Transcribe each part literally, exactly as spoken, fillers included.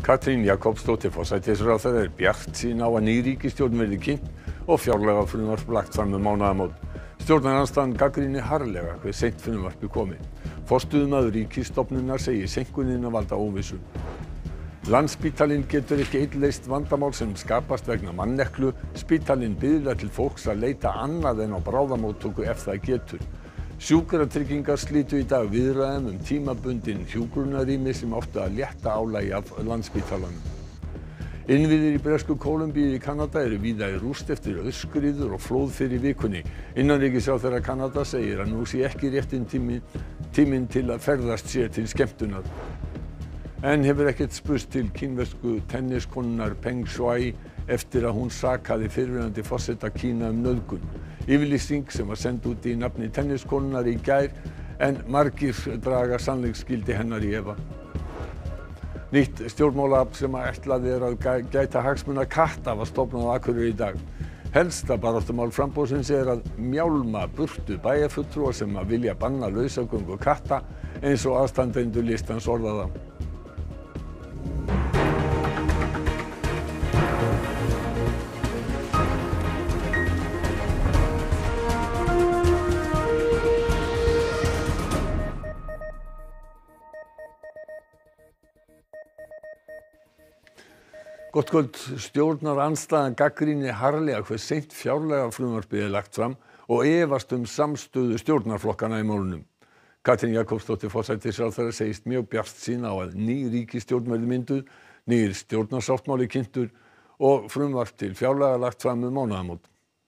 Katrín Jakobsdóttir forsætisráðherra er bjartsýn á að ný ríkisstjórn verði kynnt og fjárlagafrumvarp lagt fram um mánaðamót. Stjórnarandstaðan gagnrýnir harðlega hve seint frumvarpið komi. Forstöðumaður ríkisstofnunar segir seinkunina valda óvissu. Landspítalinn getur ekki einn leyst vandamál sem skapast vegna manneklu. Spítalinn biðlar til fólks að leita annað en á bráðamóttöku ef það getur. Sjúkratryggingar slitu í dag viðræðum um tímabundin hjúkrunarrými sem áttu að létta álagi af Landspítalanum. Innviðir í bresku Kólumbíu í Kanada eru víða í rúst eftir aurskriður og flóð fyrr í vikunni. Innanríkisráðherra Kanada segir að nú sé ekki réttinn tími, tíminn til að ferðast sér til skemmtunar. En hefur ekkert spurst til kínversku tenniskonunnar Peng Shuai eftir að hún sakaði fyrrverandi forseta Kína um nauðgun. Yfirlýsing sem var send út í nafni tenniskonunnar í gær en margir draga sannleiksgildi hennar í efa. Nýtt stjórnmálaafl sem ætlað er að gæta hagsmuna katta var stofnað á Akureyri í dag. Helsta baráttumál framboðsins er að mjálma burtu bæjarfulltrúa sem að vilja banna lausagöngu katta eins og aðstandendur listans orða það. Gott kvöld. Stjórnarandstaðan gagnrýnir harðlega hve seint fjárlagafrumvarpið er lagt fram og efast um samstöðu stjórnarflokkanna í málunum. Katrín Jakobsdóttir forsætisráðherra segist mjög bjartsýn á að ný ríkisstjórn verði mynduð, nýr stjórnarsáttmáli kynntur og frumvarp til fjárlaga lagt fram um mánaðamót.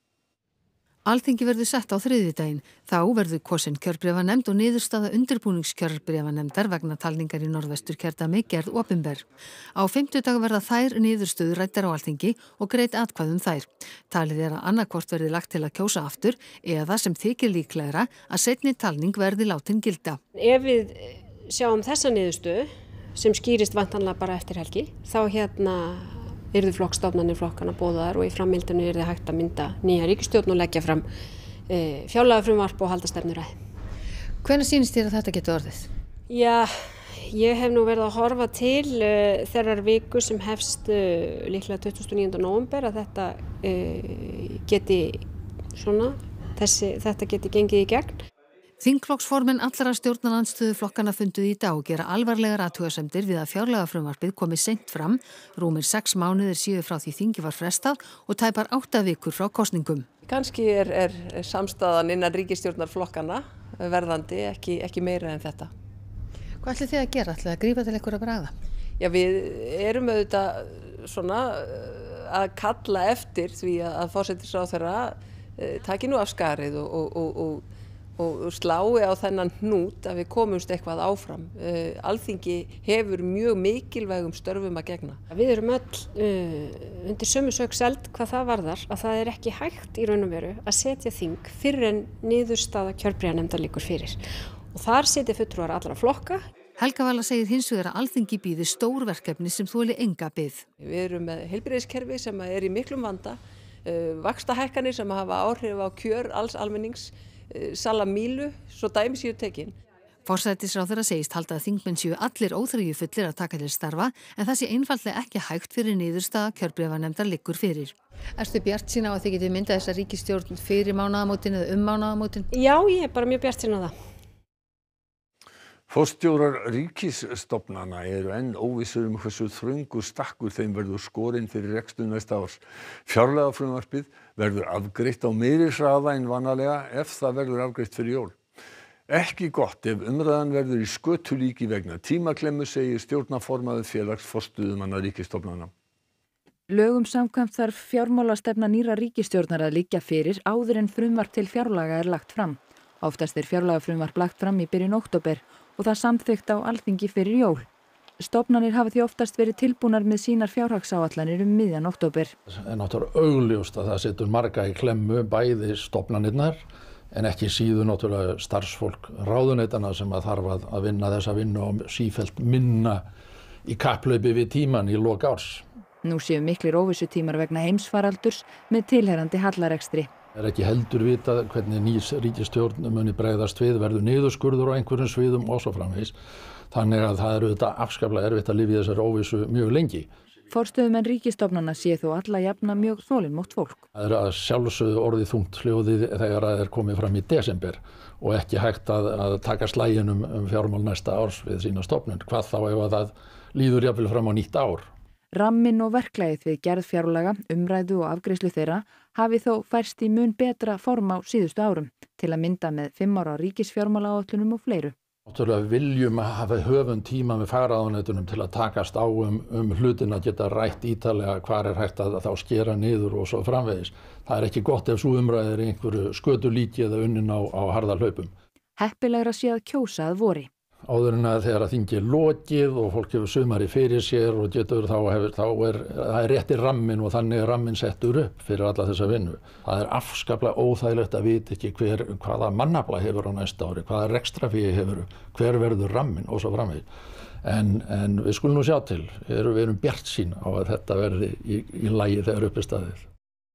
Alþingi verður sett á þriðjudaginn. Þá verður kosin kjörbréfanefnd og niðurstaða undirbúningskjörbréfanefndar vegna talningar í Norðvesturkjördæmi gerð opinber. Á fimmtudag verða þær niðurstöður ræddar á Alþingi og greidd atkvæði um þær. Talið er að annaðhvort verði lagt til að kjósa aftur eða sem þykir líklegra að seinni talning verði látin gilda. Ef við sjáum þessa niðurstöðu sem skýrist væntanlega bara eftir helgi, þá hérna yrðu flokkstofnanir flokkana boðaðar og í framhaldinu yrði hægt að mynda nýja ríkisstjórn og leggja fram e, fjárlagafrumvarp og halda stefnuræðu. Hvenær sýnist þér að þetta geti orðið? Já, ég hef nú verið að horfa til uh, þeirrar viku sem hefst uh, líklega tuttugasta og níunda nóvember að þetta uh, geti svona, þessi, þetta geti gengið í gegn. Þingflokksformenn allra stjórnarandstöðuflokkana funduðu í dag og gera alvarlegar athugasemdir við að fjárlagafrumvarpið komi seint fram, rúmir sex mánuðir séu frá því þingi var frestað og tæpar átta vikur frá kosningum. Kannski er, er samstaðan innan ríkisstjórnarflokkana verðandi, ekki, ekki meira en þetta. Hvað ætlið þið að gera? Ætlið að grípa til einhverja bragða? Já, við erum auðvitað svona að kalla eftir því að forsætisráðherra taki nú af skarið og, og, og, og og slái á þennan hnút að við komumst eitthvað áfram. Uh, Alþingi hefur mjög mikilvægum störfum að gegna. Við erum öll uh, undir sömu sök seld hvað það varðar að það er ekki hægt í raun og veru að setja þing fyrir en niðurstaða kjörbréfanefndar liggur fyrir. Og þar setja fulltrúar allra flokka. Helga Vala segir hins vegar að Alþingi bíði stór verkefni sem þoli enga bið. Við erum með heilbrigðiskerfi sem er í miklum vanda, uh, vaxtahækkanir sem hafa áhrif á kjör alls almennings, salamílu, svo dæmi séu tekin. Forsætisráðherra segist halda að þingmenn séu allir óþreyjufullir að taka til starfa en það sé einfaldlega ekki hægt fyrir niðurstaða kjörbréfanefndar liggur fyrir. Ertu bjartsýn á að þið getið myndað þessa ríkisstjórn fyrir mánaðamótin eða um mánaðamótin? Já, ég er bara mjög bjartsýn á það. Forstjórar ríkisstofnana eru enn óvissir um hversu þröngur stakkur þeim verður skorinn fyrir rekstur næsta árs. Fjárlagafrumvarpið verður afgreitt á meiri hraða en vanalega ef það verður afgreitt fyrir jól. Ekki gott ef umræðan verður í skötulíki vegna tímaklemmu, segir stjórnarformaður félags forstöðumanna ríkisstofnana. Lögum samkvæmt þarf fjármálastefna nýrra ríkisstjórnar að liggja fyrir áður en frumvarp til fjárlaga er lagt fram. Oftast er fjárlagafrumvarp lagt fram í byrjun október og það samþykkt á Alþingi fyrir jól. Stofnanir hafa því oftast verið tilbúnar með sínar fjárhagsáætlanir um miðjan október. Það er náttúrulega augljóst að það setur marga í klemmu, bæði stofnanirnar en ekki síður náttúrulega starfsfólk ráðuneytanna sem að þarf að, að vinna þessa vinnu og sífellt minna í kapplaupi við tíman í lok árs. Nú séu miklir óvissutímar vegna heimsfaraldurs með tilheyrandi hallarekstri. Það er ekki heldur vitað hvernig nýs ríkisstjórn muni bregðast við, verður niðurskurður á einhverjum sviðum og svo framvegis. Þannig að það eru þetta afskaplega erfitt að lifa í þessari óvissu mjög lengi. Forstöðumenn ríkisstofnana sé þó alla jafna mjög þolinmótt fólk. Það er að sjálfsögðu orðið þungt hljóðið þegar það er komið fram í desember og ekki hægt að, að taka slægin um, um fjármál næsta árs við sína stofnun. Hvað þá ef að það líður jafnvel fram á nýtt ár. Ramminn og verklagið við gerð fjárlaga, umræðu og afgreiðslu þeirra hafi þó færst í mun betra form á síðustu árum, til að mynda með fimm ára ríkisfjármálaáætlunum og fleiru. Náttúrulega viljum að hafa höfum tíma með fagráðuneytunum til að takast á um, um hlutina, geta rætt ítarlega hvar er hægt að þá skera niður og svo framvegis. Það er ekki gott ef svo umræðir í einhverju skötulíki eða unnin á, á harða hlaupum. Heppilegra sé að kjósa að vori. Áður en að þegar að þingi er lokið og fólk hefur sumari fyrir sér og getur þá, hefur, þá er það er rétti ramminn og þannig er ramminn settur upp fyrir alla þessa vinnu. Það er afskaplega óþægilegt að vita ekki hver, hvaða mannafla hefur á næsta ári, hvaða rekstrafé hefur, hver verður ramminn og svo framvegis. En, en við skulum nú sjá til, við erum, við erum bjartsýn á að þetta verði í, í lagi þegar upp er staðið.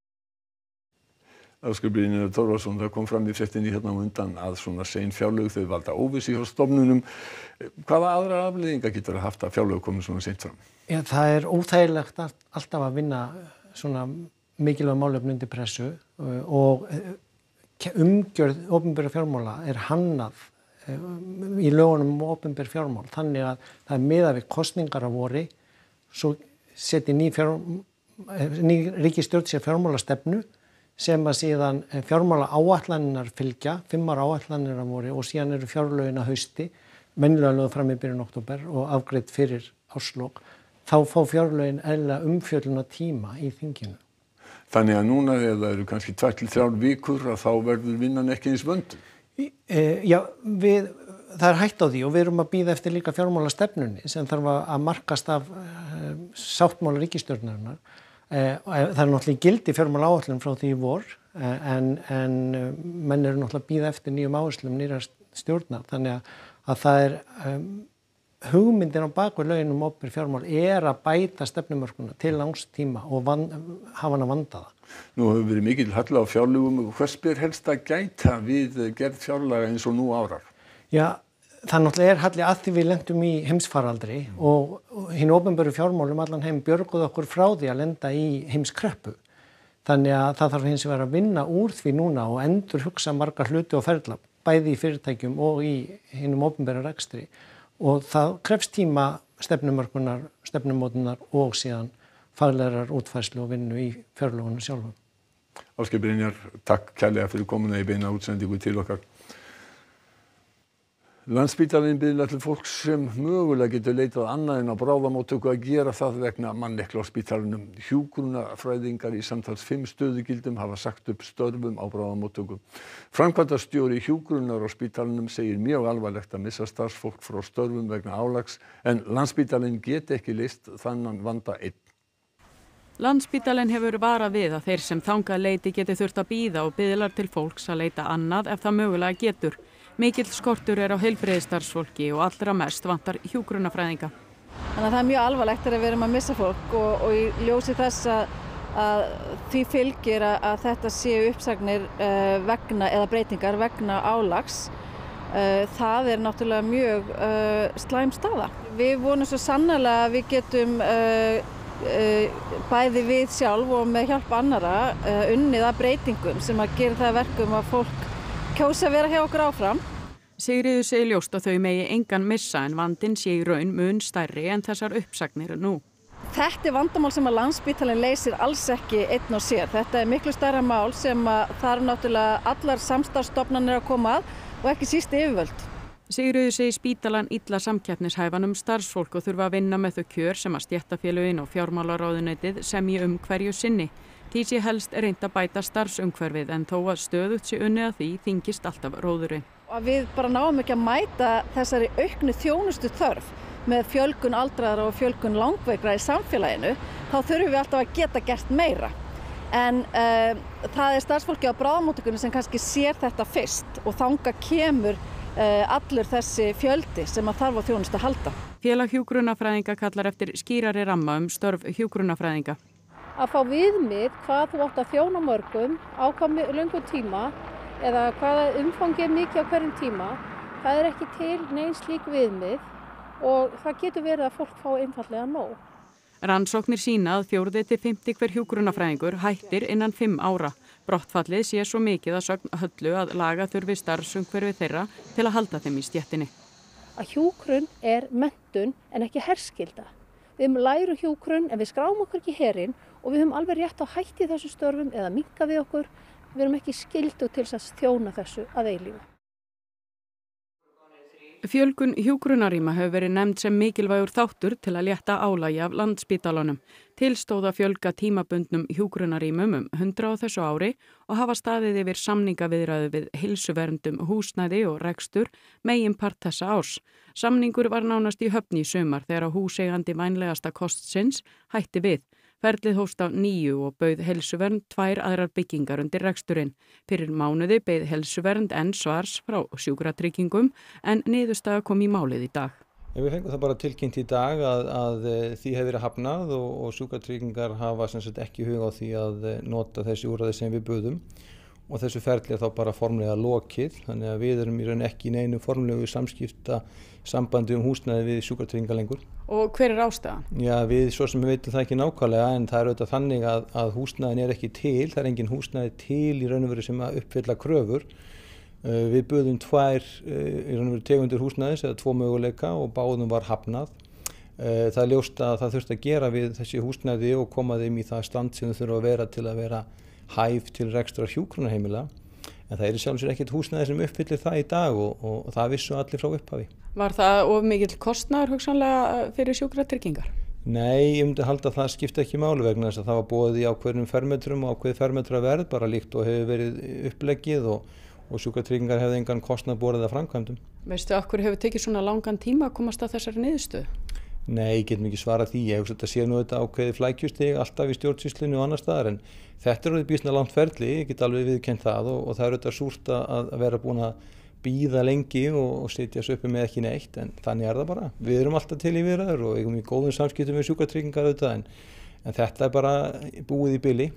Ásgeir Brynjar Torfason, það kom fram í fréttinni hérna á undan að svona sein fjárlög þau valda óvissu hjá stofnunum. Hvaða aðra afleiðingar getur það haft að fjárlög komi svona seint fram? Já, það er óþægilegt alltaf að vinna svona mikilvæg málefni undir pressu og umgjörð opinberra fjármála er hannað í lögunum um opinber fjármál. Þannig að það er miðað við kosningar á vori, svo seti ný, fjár, ný ríkisstjórn sér fjármálastefnu sem að síðan fjármála áætlanirnar fylgja, fimm ára áætlanir að voru og síðan eru fjárlögin að hausti, venjulega lögð fram í byrjun október og afgreidd fyrir árslok. Þá fá fjárlögin eðlilega umfjöllun á tíma í þinginu. Þannig að núna ef það eru kannski tvær til þrjár vikur að þá verður vinnan ekki eins vönduð. E, já, við, það er hætt á því og við erum að bíða eftir líka fjármálastefnunni sem þarf að markast af e, sáttmála ríkisstjórnarinnar. Það er náttúrulega gildi fjármálaáætlun frá því í vor en, en menn eru náttúrulega að bíða eftir nýjum áherslum nýrra stjórnar. Þannig að, að það er um, hugmyndin á bakvið lögin um opinber fjármál er að bæta stefnumörkuna til langs tíma og van, hafa hana vandaða. Nú hefur verið mikil halli á fjárlögum og hvers ber helst að gæta við gerð fjárlaga eins og nú árar? Já, það náttúrulega er halli að því við lentum í heimsfaraldri og, og hinn opinberu fjármálum allan heim björguðu okkur frá því að lenda í heimskreppu. Þannig að það þarf hins vegar að vinna úr því núna og endur hugsa margar hluti og ferla, bæði í fyrirtækjum og í hinnum opinberu rekstri. Og það krefst tíma stefnumörkunar, stefnumótunar og síðan faglegrar útfærslu og vinnu í fjárlögunum sjálfum. Ásgeir Brynjar, takk kærlega fyrir komuna í beina útsendingu til okkar. Landspítalinn biðlar til fólks sem mögulega getur leitað annað en á bráðamóttöku að gera það vegna manneklu á spítalanum. Hjúkrunarfræðingar í samtals fimm stöðugildum hafa sagt upp störfum á bráðamóttöku. Framkvæmdastjóri hjúkrunar á spítalanum segir mjög alvarlegt að missa starfsfólk frá störfum vegna álags en Landspítalinn geti ekki leyst þannan vanda einn. Landspítalinn hefur varað við að þeir sem þangað leiti geti þurft að bíða og biðlar til fólks að leita annað ef það mögulega getur. Mikill skortur er á heilbrigðisstarfsfólki og allra mest vantar hjúkrunarfræðinga. Þannig að það er mjög alvarlegt þegar við erum að missa fólk og, og í ljósi þess að, að því fylgir að, að þetta séu uppsagnir uh, vegna eða breytingar vegna álags. Uh, það er náttúrulega mjög uh, slæm staða. Við vonum svo sannarlega að við getum uh, uh, bæði við sjálf og með hjálp annara uh, unnið að breytingum sem að gera það verkum að fólk kjósa að vera hjá okkur áfram. Sigríður segir ljóst að þau megi engan missa en vandinn sé í raun mun stærri en þessar uppsagnir nú. Þetta er vandamál sem að Landspítalinn leysir alls ekki einn og sér. Þetta er miklu stærra mál sem að það eru náttúrulega allar samstarfsstofnanir að koma að og ekki síst yfirvöld. Sigríður segir spítalann illa samkeppnishæfan um starfsfólk og þurfa að vinna með þau kjör sem að stéttarfélögin og fjármálaráðuneytið semji um hverju sinni. Því sé helst reynt að bæta starfsumhverfið en þó að stöðugt sé unnið að því þyngist alltaf róðurinn. Og við bara náum ekki að mæta þessari auknu þjónustu þörf með fjölgun aldraðra og fjölgun langveikra í samfélaginu, þá þurfum við alltaf að geta gert meira. En uh, það er starfsfólki á bráðamóttökunni sem kannski sér þetta fyrst og þangað kemur uh, allur þessi fjöldi sem að þarf á þjónustu að halda. Félag hjúkrunarfræðinga kallar eftir skýrari ramma um störf hjúkrunarfræðinga. Að fá viðmið hvað þú átt að þjóna mörgum á hvað löngum tíma eða hvaða umfangi er mikið á hverjum tíma, það er ekki til neins slík viðmið og það getur verið að fólk fá einfallega nóg. Rannsóknir sýna að fjórði til fimmti hver hjúkrunarfræðingur hættir innan fimm ára. Brottfallið sé svo mikið að sögn Höllu að laga þurfi starfsumhverfi þeirra til að halda þeim í stéttinni. Að hjúkrun er menntun en ekki herskylda. Við lærum hjúkrun en við skráum okkur ekki herinn og við höfum alveg rétt á hætti í þessum störfum eða minnka við okkur. Við erum ekki skyldu til að þjóna þessu að eilífu. Fjölgun hjúkrunarrýma hefur verið nefnd sem mikilvægur þáttur til að létta álagi af Landspítalanum. Til stóð að fjölga tímabundnum hjúkrunarrýmum um hundrað á þessu ári og hafa staðið yfir samningaviðræðu við heilsuverndum húsnæði og rekstur meginpart þessa árs. Samningur var nánast í höfn í sumar þegar húseigandi vænlegasta kostsins hætti við. Ferlið hófst á níu og bauð heilsuvernd tvær aðrar byggingar undir reksturinn. Fyrir mánuði beið heilsuvernd enn svars frá sjúkratryggingum en niðurstaða kom í málið í dag. Við fengum það bara tilkynnt í dag að, að því hefur verið hafnað og, og sjúkratryggingar hafa sem sagt ekki hug á því að nota þessi úrræði sem við buðum og þessu ferli er þá bara formlega lokið, þannig að við erum í raun ekki í neinu formlegu samskipta sambandi um húsnæði við sjúkratryggingar lengur. Og hver er ástæðan? Já, við svo sem við veitum það ekki nákvæmlega en það er auðvitað þannig að, að húsnæðin er ekki til, það er engin húsnæði til í raun og veru sem að uppfylla kröfur. Uh, við buðum tvær uh, í raun og veru tegundir húsnæðis eða tvo möguleika og báðum var hafnað. Uh, það er ljóst að það þurfti að gera við þessi húsnæði og koma þeim í það stand sem þau þurfa að vera til að vera hæf til rekstrar hjúkrunarheimila. En það er í sjálfu sér ekkert húsnæði sem uppfyllir það í dag og, og, og það vissu allir frá upphafi. Var það of mikill kostnaður hugsanlega fyrir sjúkratryggingar? Nei, ég myndi halda að það skipti ekki máli vegna þess að það var boðið í ákveðnum fermetrum og ákveðið fermetra verð bara líkt og hefur verið uppleggið og, og sjúkratryggingar hefði engan kostnað borið að framkvæmdum. Veistu af hverju hefur tekið svona langan tíma að komast að þessari niðurstöðu? Nei, ég get mikið svarað því. Ég hugsa að þetta sé nú þetta ákveðið flækjustig alltaf í stjórnsýslunni og annar staðar en þetta er orðið býsna langt ferli, ég get alveg viðurkennt það og, og það er auðvitað súrt að, að vera búin að bíða lengi og, og sitja svo uppi með ekki neitt en þannig er það bara. Við erum alltaf til í viðræður og eigum í góðum samskiptum við sjúkratryggingar auðvitað en, en þetta er bara búið í bili.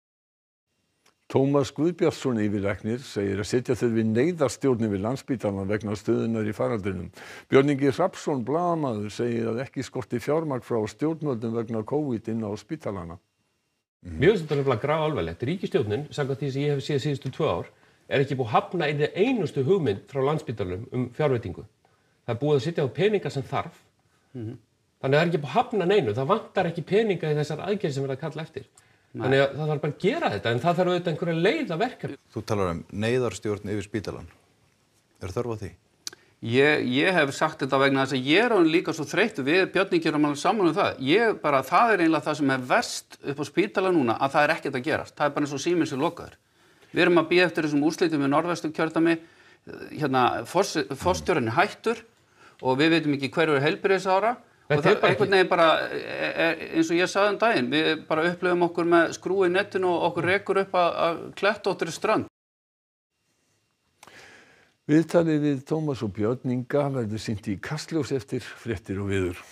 Tómas Guðbjartsson yfirlæknir segir að setja þurfi neyðarstjórn yfir Landspítalann vegna stöðunnar í faraldrinum. Björn Ingi Hrafnsson blaðamaður segir að ekki skorti fjármagn frá stjórnvöldum vegna COVID inn á spítalana. Mm. Mér finnst þetta nefnilega grafalvarlegt. Ríkisstjórnin, samkvæmt því sem ég hef séð síðustu tvö ár, er ekki búið að hafna einni einustu hugmynd frá Landspítalanum um fjárveitingu. Það er búið að setja á peninga sem þarf. Mm. Þannig að það er ekki búið að hafna neinu. Það vantar ekki peninga í þessar aðgerðir sem verða að kalla eftir. Nei. Þannig að það þarf bara að gera þetta, en það þarf auðvitað einhverja leið að verkefni. Þú talar um neyðarstjórn yfir spítalann. Er þörf á því? Ég, ég hef sagt þetta vegna þess að ég er án líka svo þreyttur við Björn Ingi erum alveg saman um það. Ég bara, það er eiginlega það sem er verst upp á spítala núna, að það er ekkert að gerast. Það er bara eins og síminn sem lokaður. Við erum að bíða eftir þessum úrslitum við Norðvesturkjördæmi, hérna forstjórinn hættur og við veitum ekki hverju er heilbrigðisráðherra. Og það er einhvern veginn bara, eins og ég sagði um daginn, við bara upplifum okkur með skrúi í netinu og okkur rekur upp að, að klettóttri strönd. Viðtalið við Tómas og Björn Inga verður sýnt í Kastljós eftir fréttir og veður.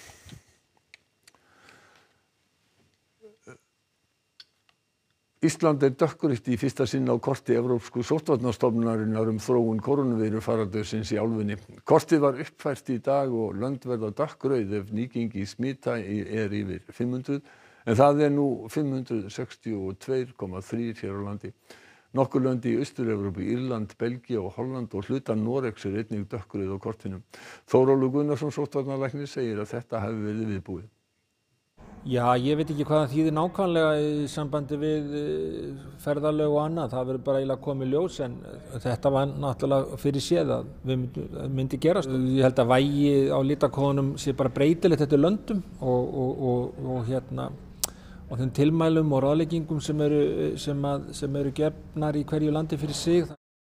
Ísland er dökkgrýtt í fyrsta sinn á korti Evrópsku sóttvarnastofnunarinnar um þróun kórónuveirufaraldursins í álfunni. Kortið var uppfært í dag og lönd verða dökkrauð ef nýgengi smita er yfir fimm hundruð, en það er nú fimm hundruð sextíu og tvö komma þrjú hér á landi. Nokkur lönd í Austur-Evrópu, Írland, Belgía og Holland og hluta Noregs er einnig dökkrauð á kortinu. Þórólfur Gunnarsson sóttvarnalæknir segir að þetta hafi verið viðbúið. Já, ég veit ekki hvað það þýðir nákvæmlega í sambandi við ferðalög og annað. Það verður bara eiginlega komið ljós en þetta var náttúrulega fyrir séð að við myndi, myndi gerast. Ég held að vægi á litakóðunum sé bara breytilegt eftir löndum og, og, og, og, hérna, og þeim tilmælum og ráðleggingum sem eru, sem að, sem eru gefnar í hverju landi fyrir sig.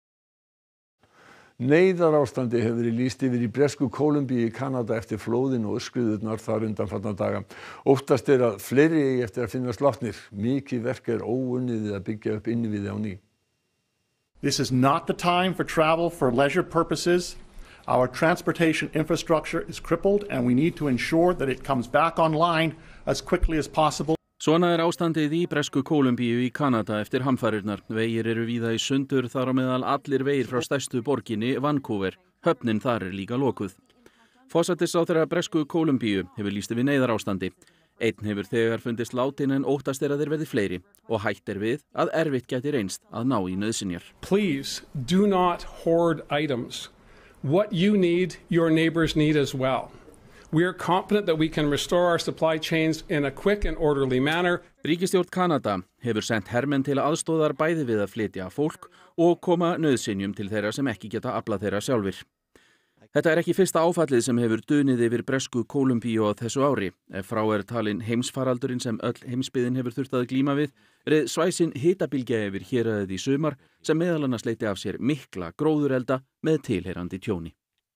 Neyðarástandi hefur verið lýst yfir í bresku Kólumbíu í Kanada eftir flóðin og aurskriðurnar þar undanfarna daga. Óttast er að fleiri eigi eftir að finnast látnir. Mikið verk er óunnið að byggja upp innviði á ný. This is not the time for travel for leisure purposes. Our transportation infrastructure is crippled and we need to ensure that it comes back online as quickly as possible. Svona er ástandið í bresku Kólumbíu í Kanada eftir hamfarirnar. Vegir eru víða í sundur, þar á meðal allir vegir frá stærstu borginni Vancouver. Höfnin þar er líka lokuð. Forsætisráðherra bresku Kólumbíu hefur lýst yfir neyðarástandi. Einn hefur þegar fundist látinn en óttast er að þeir verði fleiri og hætt er við að erfitt gæti reynst að ná í nauðsynjar. Please do not hoard items. What you need, your neighbors need as well. We are confident that we can restore our supply chains in a quick and orderly manner. Ríkisstjórn Kanada hefur sent hermenn til aðstoðar bæði við að flytja fólk og koma nauðsynjum til þeirra sem ekki geta aflað þeirra sjálfir. Þetta er ekki fyrsta áfallið sem hefur dunið yfir bresku Kólumbíu á þessu ári. Ef frá er talin heimsfaraldurinn sem öll heimsbyggðin hefur þurft að glíma við, reið svæsin hitabylgja yfir héraðið í sumar sem meðal annars leiddi af sér mikla gróðurelda með tilheyrandi tjóni.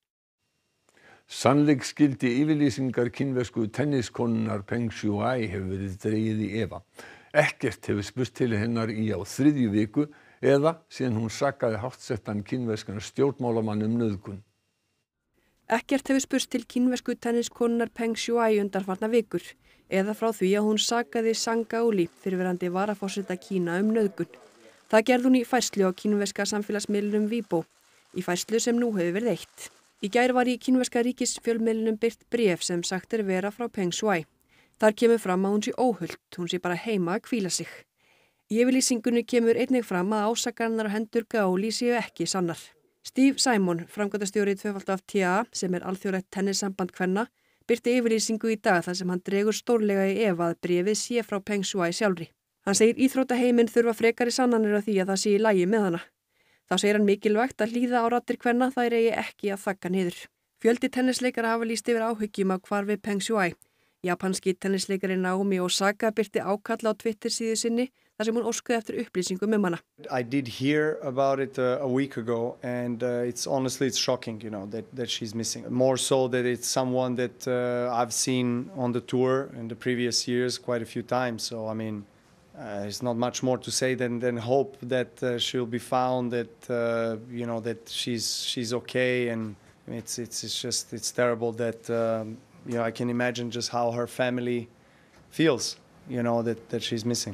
Sannleiksgildi yfirlýsingar kínversku tenniskonunnar Peng Shuai hefur verið dregið í efa. Ekkert hefur spurst til hennar í á þriðju viku eða síðan hún sakaði háttsettan kínverskan stjórnmálamann um nauðgun. Ekkert hefur spurst til kínversku tenniskonunnar Peng Shuai undanfarna vikur eða frá því að hún sakaði Zhang Gaoli, fyrrverandi varaforseta Kína, um nauðgun. Það gerði hún í færslu á kínverska samfélagsmiðlunum Weibo, í færslu sem nú hefur verið eytt. Í gær var í kínverska ríkisfjölmiðlunum birt bréf sem sagt er vera frá Peng Shuai. Þar kemur fram að hún sé óhult, hún sé bara heima að hvíla sig. Í yfirlýsingunni kemur einnig fram að ásakanirnar á hendur Gaoli séu ekki sannar. Steve Simon, framkvæmdastjóri tvöfalt af T A, sem er alþjóðlegt tennissamband kvenna, birti yfirlýsingu í dag þar sem hann dregur stórlega í efa að bréfið sé frá Peng Shuai sjálfri. Hann segir íþróttaheiminn þurfa frekari sannanir á því að það sé í lagi með hana. Þá segir hann mikilvægt að hlýða á raddir kvenna, þær eigi ekki að þagga niður. Fjöldi tennisleikara hafa lýst yfir áhyggjum af hvarfi Peng Shuai. Japanski tennisleikari Naomi Osaka birti ákall á Twitter síðu sinni þar sem hún óskaði eftir upplýsingum um hana. I did hear about it uh, a week ago and uh, it's honestly it's shocking, you know, that that she's missing. More so that it's someone that uh, I've seen on the tour in the previous years quite a few times. So I mean, uh, there's not much more to say than than hope that uh, she'll be found, that uh, you know, that she's she's okay. And it's it's it's just it's terrible that um, you know, I can imagine just how her family feels, you know, that that she's missing.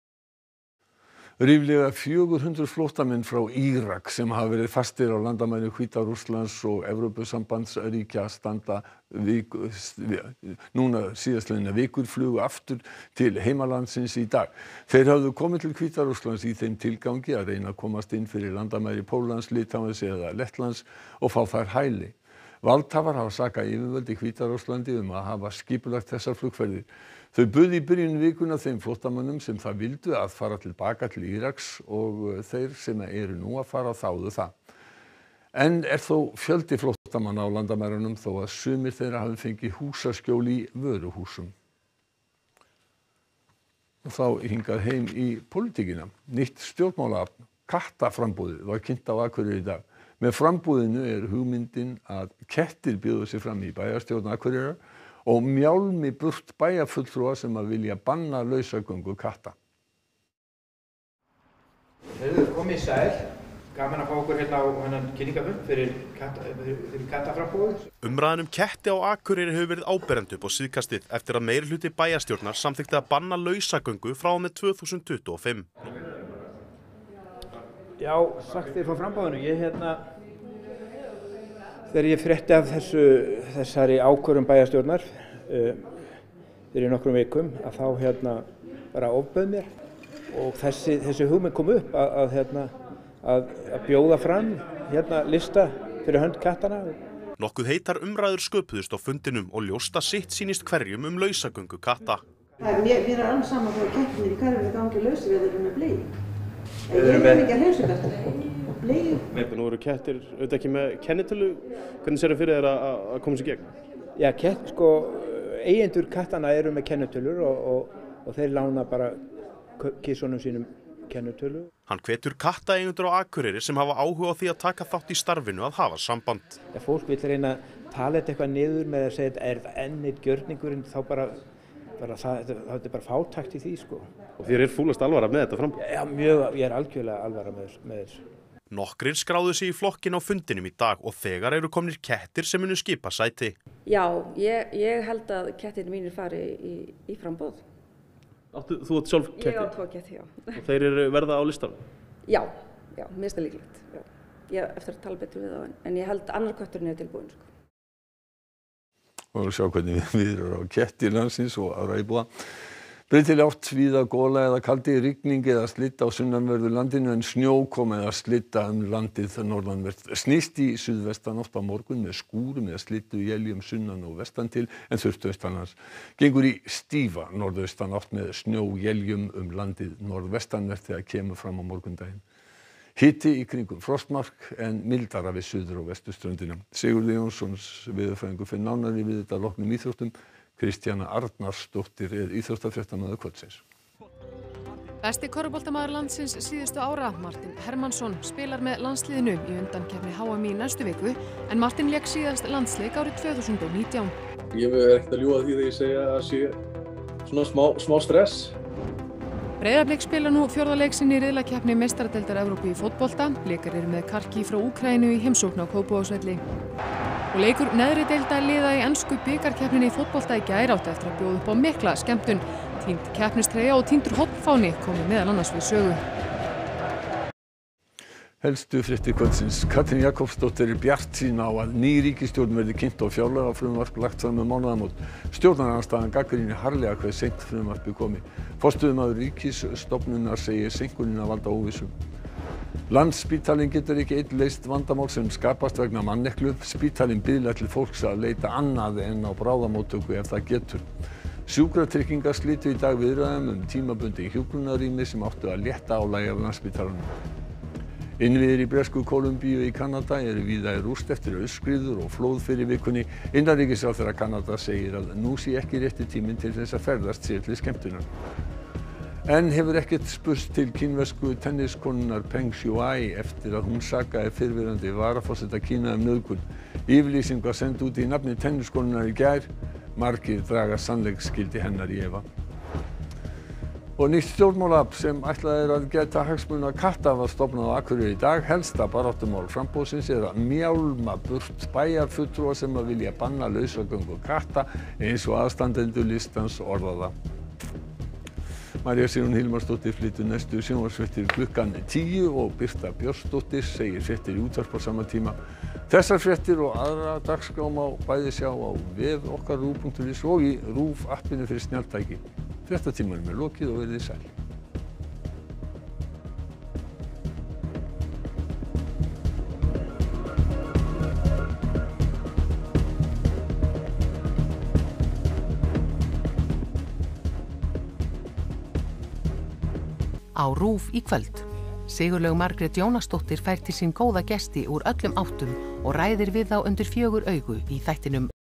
Ríflega fjögur hundruð flóttamenn frá Írak sem hafa verið fastir á landamæri Hvíta-Rússlands og Evrópusambandsríkja standa viku, núna síðastliðna vikur flugu aftur til heimalandsins í dag. Þeir hafðu komið til Hvíta-Rússlands í þeim tilgangi að reyna að komast inn fyrir landamæri Póllands, Litáens eða Lettlands og fá þær hæli. Valdhafar hafa sakað yfirvöld í Hvíta-Rússlandi um að hafa skipulagt þessar flugferðir. Þau buðu í byrjun vikuna þeim flóttamönnum sem það vildu að fara tilbaka til Íraks og þeir sem eru nú að fara þáðu það. En er þó fjöldi flóttamanna á landamærunum þó að sumir þeirra hafi fengið húsaskjól í vöruhúsum. Og þá hingað heim í pólitíkina. Nýtt stjórnmálaafl, kattaframboðið, var kynnt á Akureyri í dag. Með frambúðinu er hugmyndin að kettir bjóða sig fram í bæjarstjórn Akureyrar og mjálmi burt bæjarfulltrúa sem að vilja banna lausagöngu katta. Heyrðu, komið sæl. Gaman að fá okkur hérna á hennan kynningafund fyrir, katta, fyrir kattaframboðið. Umræðan um ketti á Akureyri hefur verið áberandi upp á síðkastið eftir að meirihluti bæjarstjórnar samþykkti að banna lausagöngu frá og með tvö þúsund tuttugu og fimm. Já, sagt þér frá frambáðinu. Ég hérna, þegar ég frétti af þessu, þessari ákvörðun bæjarstjórnar uh, fyrir nokkrum vikum, að þá hérna bara ofbauð mér og þessi, þessi hugmynd kom upp að, að, hérna, að, að bjóða fram hérna lista fyrir hönd kattana. Nokkuð heitar umræður sköpuðust á fundinum og ljósta sitt sýnist hverjum um lausagöngu katta. Mér, mér er alveg saman frá kettinir í hverjum við gangi lausir við þeirra með blei. Ég er ekki að heilsugasta. Blei. Nú eru kettir auðvitað ekki með kennitölu. Hvernig sér það fyrir þér að, að koma sér gegn? Já, kett, sko, eigendur kattana eru með kennitölur og, og, og þeir lána bara kissunum sínum kennitölu. Hann hvetur kattaeigendur á Akureyri sem hafa áhuga á því að taka þátt í starfinu að hafa samband. Ef fólk vil reyna að tala eitthvað niður með að segja er það enn eitt gjörningurinn, þá bara Bara, það, það er bara fátækt í því, sko. Og þér er fúlast alvara með þetta fram? Já, mjög, ég er algjörlega alvara með, með þessu. Nokkrir skráðu sig í flokkin á fundinum í dag og þegar eru komnir kettir sem munu skipa sæti. Já, ég, ég held að kettirnir mínir fari í, í framboð. Áttu, þú átt sjálf ketti? Ég á tvo ketti, já. Og þeir eru verða á listanum? Já, já, mér finnst það líklegt. Já. Ég hef eftir að tala betur við þá, en, en ég held annar kötturinn er tilbúin, sko. og sjá hvernig við erum á ketti landsins og aðra íbúa. Breytileg átt víða gola eða kaldi, rigning eða slitta á sunnanverðu landinu en snjókoma eða slitta um landið norðanvert. Snýst í suðvestan átt á morgun með skúrum eða slittu éljum sunnan og vestan til en þurrt austanlands. Gengur í stífa norðaustan átt með snjóéljum um landið norðvestanvert þegar kemur fram á morgundaginn. Hiti í kringum frostmark en mildara við suður og vesturströndina. Sigurður Jónsson veðurfræðingur fer nánar yfir þetta að loknum íþróttum. Kristjana Arnarsdóttir er íþróttafréttamaður kvöldsins. Besti körfuboltamaður landsins síðustu ára, Martin Hermannsson, spilar með landsliðinu í undankeppni H M í næstu viku, en Martin lék síðast landsleik árið tvö þúsund og nítján. Ég er ekkert að ljúga því þegar ég segja að sé svona smá, smá stress. Breiðablik spila nú fjórða leik sinn í riðlakeppni Meistaradeildar Evrópu í fótbolta. Blikar eru með Karki frá Úkraínu í heimsókn á Kópavogsvelli. Og leikur neðri deilda liða í ensku bikarkeppninni í fótbolta í gær átti eftir að bjóða upp á mikla skemmtun. Týnd keppnistreyja og týndur hornfáni komu meðal annars við sögu. Helstu fréttir kvöldsins. Katrín Jakobsdóttir er bjartsýn á að ný ríkisstjórn verði kynnt og fjárlagafrumvarp lagt fram um mánaðamót. Stjórnarandstaðan gagnrýnir harðlega hve seint frumvarpið komi. Forstöðumaður Ríkisstofnunar segir seinkunina valda óvissu. Landspítalinn getur ekki einn leyst vandamál sem skapast vegna manneklu. Spítalinn biðlar til fólks að leita annað en á bráðamóttöku ef það getur. Sjúkratryggingar slitu í dag viðræðum um tímabundið hjúkrunarrými sem áttu að létta álagi af Landspítalanum. Innviðir í Bresku Kólumbíu í Kanada eru víða í rúst eftir aurskriður og flóð fyrir vikunni. Innanríkisráðherra Kanada segir að nú sé ekki rétti tíminn til þess að ferðast sér til skemmtunar. En hefur ekkert spurst til kínversku tenniskonunnar Peng Shuai eftir að hún sakaði fyrrverandi varaforseta Kína um nauðgun. Yfirlýsing var send út í nafni tenniskonunnar í gær. Margir draga sannleiksgildi hennar í efa. Og nýtt stjórnmálaafl sem ætlað er að gæta hagsmuna katta var stofnað á Akureyri í dag. Helsta baráttumál framboðsins er að mjálma burt bæjarfulltrúa sem að vilja banna lausagöngu katta eins og aðstandendur listans orða það. María Sigrún Hilmarsdóttir flytur næstu sjónvarpsfréttir klukkan tíu og Birta Björnsdóttir segir fréttir í útvarp á sama tíma. Þessar fréttir og aðra dagskrá má bæði sjá á vef okkar ruv punktur is og í RÚV appinu fyrir snjalltæki. Fréttatímanum er lokið og verið sæl. Á RÚV í kvöld. Sigurlaug Margrét Jónasdóttir fær til sín góða gesti úr öllum áttum og ræðir við þá undir fjögur augu í þættinum